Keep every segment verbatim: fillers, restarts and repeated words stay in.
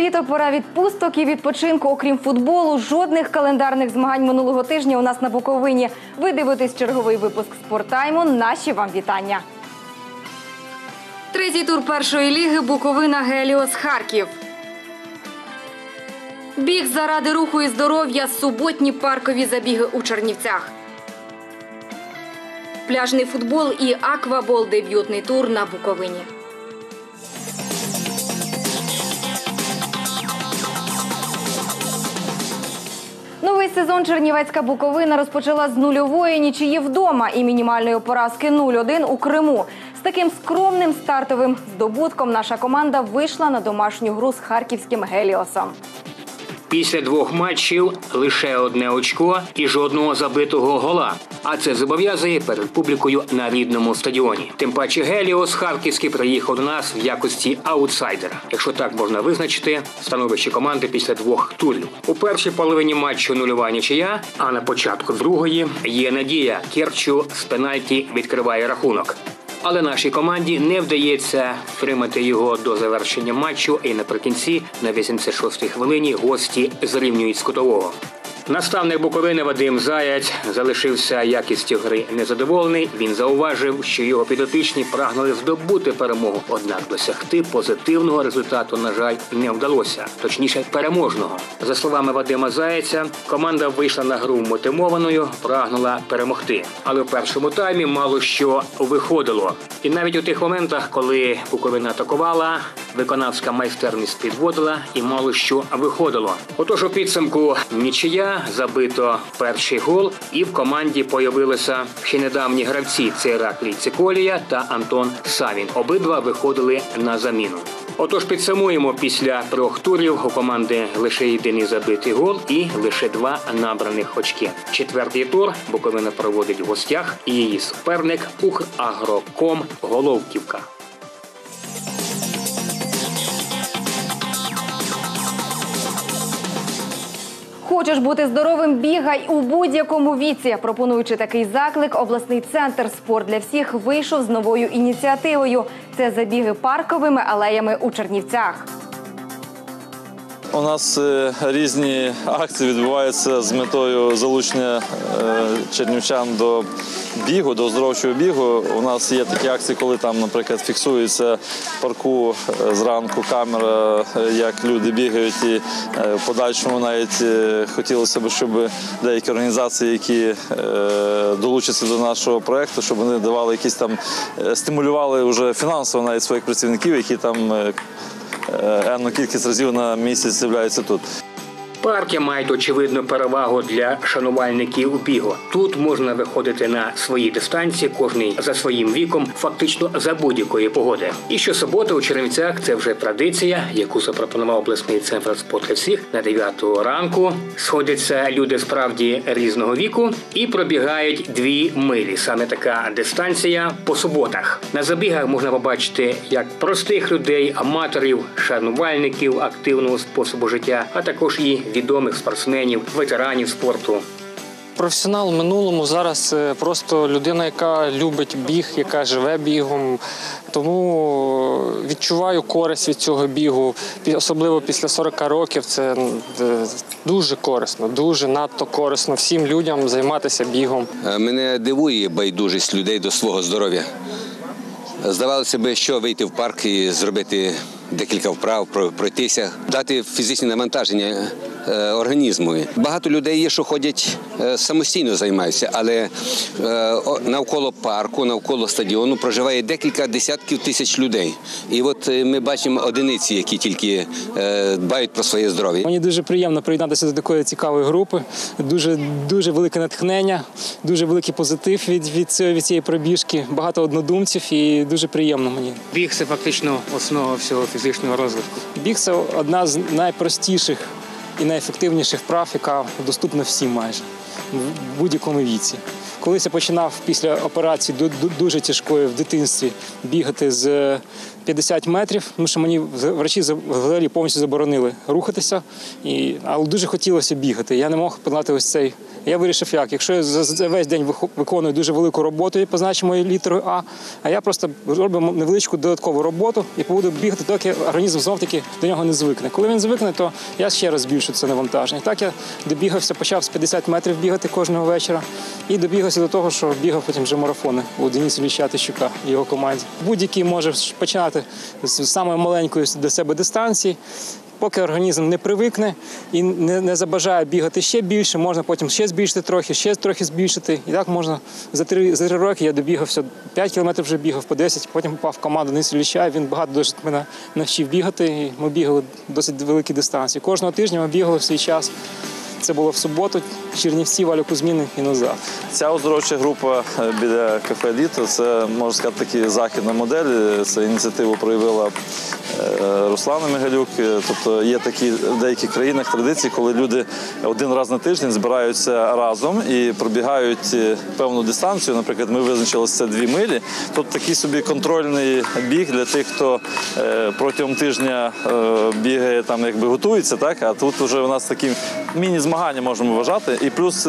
Літо, пора відпусток і відпочинку. Окрім футболу, жодних календарних змагань минулого тижня у нас на Буковині. Ви дивитесь черговий випуск «Спорттайму». Наші вам вітання. Третій тур першої ліги Буковина Геліос Харків. Біг заради руху і здоров'я, суботні паркові забіги у Чернівцях. Пляжний футбол і аквабол – дебютний тур на Буковині. Новий сезон Чернівецька Буковина розпочала з нульової нічиї вдома і мінімальної поразки нуль один у Криму. З таким скромним стартовим здобутком наша команда вийшла на домашню гру з харківським Геліосом. Після двох матчів лише одне очко і жодного забитого гола. А це зобов'язує перед публікою на рідному стадіоні. Тим паче Геліос Харківський приїхав до нас в якості аутсайдера. Якщо так можна визначити, становище команди після двох турів. У першій половині матчу нульова нічия, а на початку другої є надія. Керчу з пенальті відкриває рахунок. Але нашій команді не вдається втримати його до завершення матчу, і наприкінці, на вісімдесят шостій хвилині, гості зрівнюють з кутового. Наставник Буковини Вадим Заяць залишився якістю гри незадоволений. Він зауважив, що його підопічні прагнули здобути перемогу. Однак досягти позитивного результату, на жаль, не вдалося. Точніше, переможного. За словами Вадима Заяця, команда вийшла на гру мотивованою, прагнула перемогти. Але в першому таймі мало що виходило. І навіть у тих моментах, коли Буковина атакувала, виконавська майстерність підводила і мало що виходило. Отож у підсумку нічия, забито перший гол, і в команді появилися ще недавні гравці – це Іраклій Циколія та Антон Савін. Обидва виходили на заміну. Отож підсумуємо, після трьох турів у команди лише єдиний забитий гол і лише два набраних очки. Четвертий тур Буковина проводить в гостях і її суперник Украгроком Головківка. Хочеш бути здоровим – бігай у будь-якому віці. Пропонуючи такий заклик, обласний центр «Спорт для всіх» вийшов з новою ініціативою. Це забіги парковими алеями у Чернівцях. У нас різні акції відбуваються з метою залучення чернівчан до бігу, до оздоровчого бігу. У нас є такі акції, коли там, наприклад, фіксується в парку зранку камера, як люди бігають. І в подальшому навіть хотілося б, щоб деякі організації, які долучаться до нашого проєкту, щоб вони давали якісь там, стимулювали вже фінансово навіть своїх працівників, які там енну кількість разів на місяць з'являються тут. Парки мають очевидну перевагу для шанувальників бігу. Тут можна виходити на свої дистанції, кожний за своїм віком, фактично за будь-якої погоди. І щосуботи у Чернівцях це вже традиція, яку запропонував обласний центр «Спорт для всіх». На дев'яту ранку сходяться люди справді різного віку і пробігають дві милі. Саме така дистанція по суботах. На забігах можна побачити як простих людей, аматорів, шанувальників активного способу життя, а також і відомих спортсменів, ветеранів спорту. Професіонал в минулому зараз просто людина, яка любить біг, яка живе бігом. Тому відчуваю користь від цього бігу, особливо після сорока років. Це дуже корисно, дуже надто корисно всім людям займатися бігом. Мене дивує байдужість людей до свого здоров'я. Здавалося б, що вийти в парк і зробити декілька вправ, пройтися, дати фізичне навантаження організму. Багато людей є, що ходять самостійно займаються, але навколо парку, навколо стадіону проживає декілька десятків тисяч людей. І от ми бачимо одиниці, які тільки дбають про своє здоров'я. Мені дуже приємно приєднатися до такої цікавої групи. Дуже, дуже велике натхнення, дуже великий позитив від, від, цієї, від цієї пробіжки, багато однодумців і дуже приємно мені. Біг – це фактично основа всього фізичного розвитку. Біг – це одна з найпростіших і найефективніших вправ, яка доступна всім майже, в будь-якому віці. Колись я починав після операції дуже тяжкої в дитинстві бігати з п'ятдесят метрів, тому що мені врачі взагалі повністю заборонили рухатися, і, але дуже хотілося бігати. Я не мог подолати ось цей Я вирішив, як, якщо я за- за весь день вих- виконую дуже велику роботу, позначимо літерою А, а я просто роблю невеличку додаткову роботу і буду бігати, доки організм знов-таки до нього не звикне. Коли він звикне, то я ще раз збільшу це навантаження. Так я добігався, почав з п'ятдесят метрів бігати кожного вечора і добігався до того, що бігав потім вже марафони у Дениса Ілліча Тищука і його команді. Будь-який може починати з самої маленької для себе дистанції. Поки організм не привикне і не, не забажає бігати ще більше, можна потім ще збільшити трохи, ще трохи збільшити. І так можна за три, за три роки я добігався, п'ять кілометрів вже бігав, по десять, потім попав в команду Дениса Ілліча, він багато дуже мене навчив бігати, і ми бігали досить великі дистанції. Кожного тижня ми бігали в свій час. Це було в суботу, Чернівці, Валя Кузьміни і назад. Ця оздоровча група біля кафе «Літо» – це, можна сказати, такі західна модель. Це ініціативу проявила Руслана Мигалюк. Тобто є такі в деяких країнах традиції, коли люди один раз на тиждень збираються разом і пробігають певну дистанцію. Наприклад, ми визначили це дві милі. Тобто такий собі контрольний біг для тих, хто протягом тижня бігає, там якби готується, так? А тут вже у нас такі міні-змагання можемо вважати. І плюс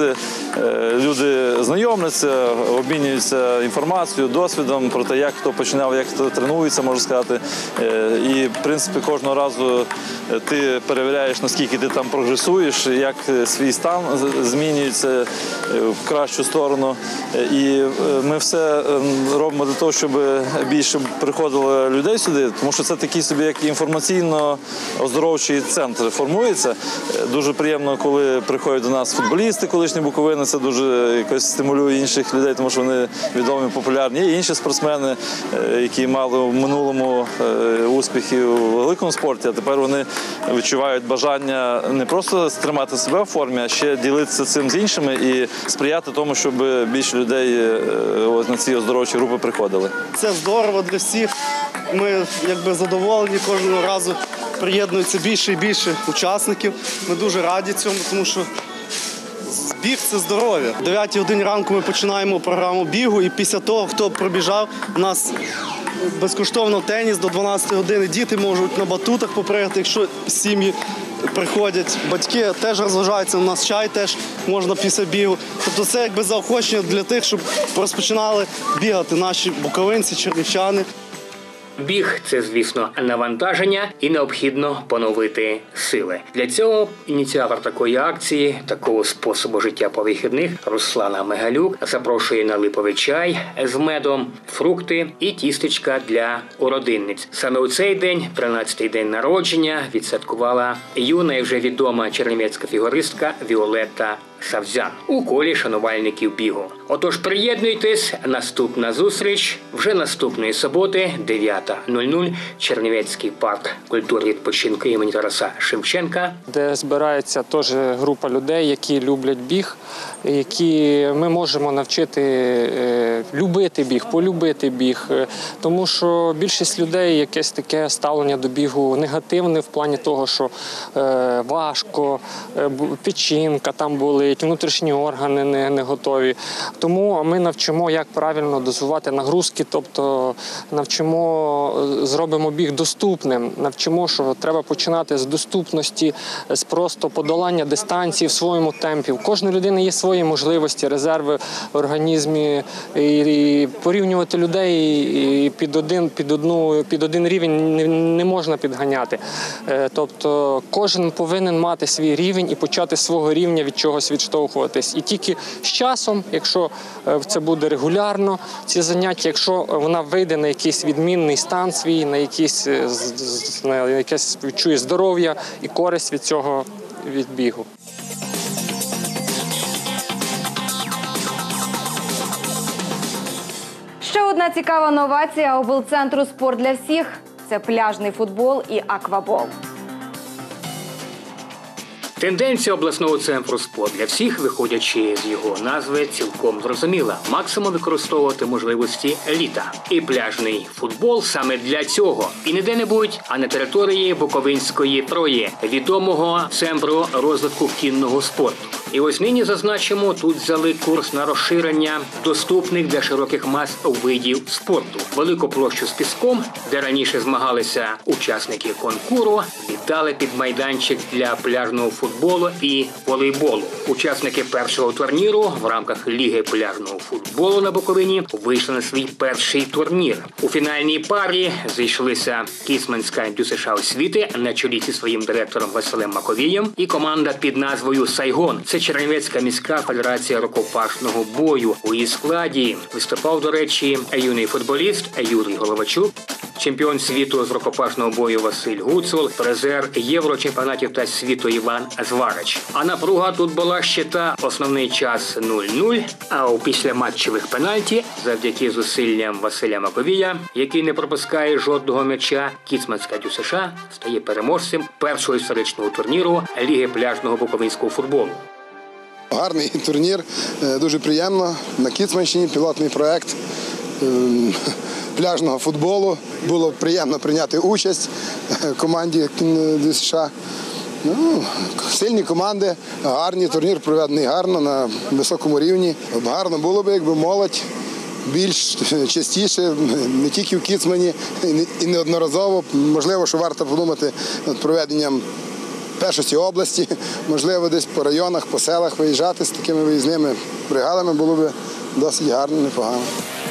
люди знайомляться, обмінюються інформацією, досвідом про те, як хто починав, як хто тренується, можна сказати. І, в принципі, кожного разу ти перевіряєш, наскільки ти там прогресуєш, як свій стан змінюється в кращу сторону. І ми все робимо для того, щоб більше приходило людей сюди, тому що це такий собі як інформаційно-оздоровчий центр формується. Дуже приємно, коли приходять до нас футболісти, колишні Буковини, це дуже якось стимулює інших людей, тому що вони відомі, популярні. Є інші спортсмени, які мали в минулому успіхи у великому спорті, а тепер вони відчувають бажання не просто стримати себе в формі, а ще ділитися цим з іншими і сприяти тому, щоб більше людей на ці оздоровчі групи приходили. Це здорово для всіх. Ми якби задоволені, кожного разу приєднується більше і більше учасників. Ми дуже раді цьому, тому що біг – це здоров'я. О дев'ятій годині ранку ми починаємо програму бігу, і після того, хто пробіжав, у нас безкоштовно теніс до дванадцятої години. Діти можуть на батутах попригати, якщо сім'ї приходять. Батьки теж розважаються, у нас чай теж можна після бігу. Тобто це якби заохочення для тих, щоб розпочинали бігати наші буковинці, чернівчани. Біг – це, звісно, навантаження і необхідно поновити сили. Для цього ініціатор такої акції, такого способу життя по вихідних Руслана Мигалюк запрошує на липовий чай з медом, фрукти і тістечка для уродинниць. Саме у цей день, тринадцятий день народження, відсвяткувала юна і вже відома чернівецька фігуристка Віолетта Савзян у колі шанувальників бігу. Отож, приєднуйтесь, наступна зустріч вже наступної суботи, дев'ята нуль нуль, Чернівецький парк культури відпочинку імені Тараса Шевченка. Де збирається теж група людей, які люблять біг, які ми можемо навчити е, любити біг, полюбити біг. Тому що більшість людей якесь таке ставлення до бігу негативне в плані того, що е, важко, е, печінка там болить, внутрішні органи не, не готові. Тому ми навчимо, як правильно дозувати нагрузки, тобто навчимо, зробимо біг доступним, навчимо, що треба починати з доступності, з просто подолання дистанції в своєму темпі. У кожної людини є свої можливості, резерви в організмі, і, і порівнювати людей і під один, під одну, під один рівень не, не можна підганяти. Тобто кожен повинен мати свій рівень і почати з свого рівня від чогось відштовхуватись. І тільки з часом, якщо це буде регулярно, ці заняття, якщо вона вийде на якийсь відмінний стан свій, на якийсь, на якесь відчує здоров'я і користь від цього від бігу. Ще одна цікава новація облцентру «Спорт для всіх» – це пляжний футбол і аквабол. Тенденція обласного центру «Спорт для всіх», виходячи з його назви, цілком зрозуміла. Максимум використовувати можливості літа. І пляжний футбол саме для цього. І не де-небудь, а на території Буковинської Трої, відомого центру розвитку кінного спорту. І ось нині, зазначимо, тут взяли курс на розширення доступних для широких мас видів спорту. Велику площу з піском, де раніше змагалися учасники конкуру, віддали під майданчик для пляжного футболу. футболу і волейболу. Учасники першого турніру в рамках Ліги пляжного футболу на Буковині вийшли на свій перший турнір. У фінальній парі зійшлися Кіцманська ДЮСШ освіти на чолі зі своїм директором Василем Маковієм і команда під назвою «Сайгон». Це Чернівецька міська федерація рукопашного бою. У її складі виступав, до речі, юний футболіст Юрій Головачук, чемпіон світу з рукопашного бою Василь Гуцул, призер єврочемпіонатів та світу Іван Зварич. А напруга тут була ще та: основний час нуль-нуль, а у післяматчевих пенальті, завдяки зусиллям Василя Маковія, який не пропускає жодного м'яча, Кіцманська ДЮСШ стає переможцем першого історичного турніру Ліги пляжного буковинського футболу. Гарний турнір, дуже приємно. На Кіцманщині пілотний проєкт пляжного футболу. Було приємно прийняти участь команді ДЮСШ. Ну, сильні команди, гарні, турнір проведений гарно, на високому рівні. Гарно було б, якби молодь більш частіше, не тільки в Кіцмані, і неодноразово. Можливо, що варто подумати над проведенням першості області, можливо, десь по районах, по селах виїжджати з такими виїзними бригадами було б досить гарно, непогано.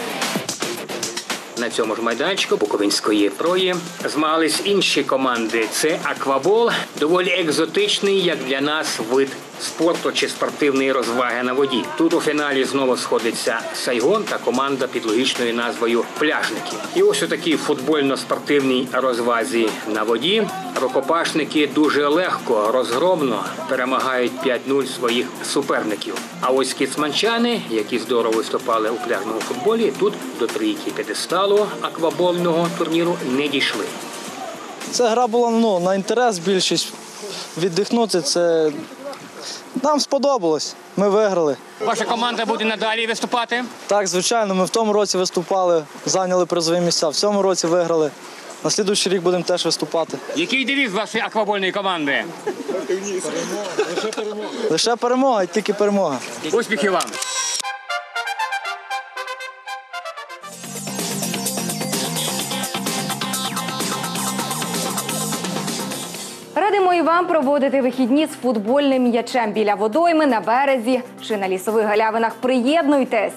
На цьому ж майданчику Буковинської Прої змагались інші команди. Це аквабол, доволі екзотичний, як для нас, вид спорту чи спортивної розваги на воді. Тут у фіналі знову сходиться Сайгон та команда під логічною назвою «Пляжники». І ось у такій футбольно-спортивній розвазі на воді рукопашники дуже легко, розгромно перемагають п'ять нуль своїх суперників. А ось кіцманчани, які здорово виступали у пляжному футболі, тут до трійки п'єдесталу аквабольного турніру не дійшли. Ця гра була ну, на інтерес більшість. Віддихнути це нам сподобалось. Ми виграли. Ваша команда буде надалі виступати? Так, звичайно, ми в тому році виступали, зайняли призові місця. В цьому році виграли. На слідуючий рік будемо теж виступати. Який девіз вашої аквабольної команди? Лише перемога. Лише перемога і тільки перемога. Успіхів вам! Радимо і вам проводити вихідні з футбольним м'ячем біля водойми, на березі чи на лісових галявинах. Приєднуйтесь!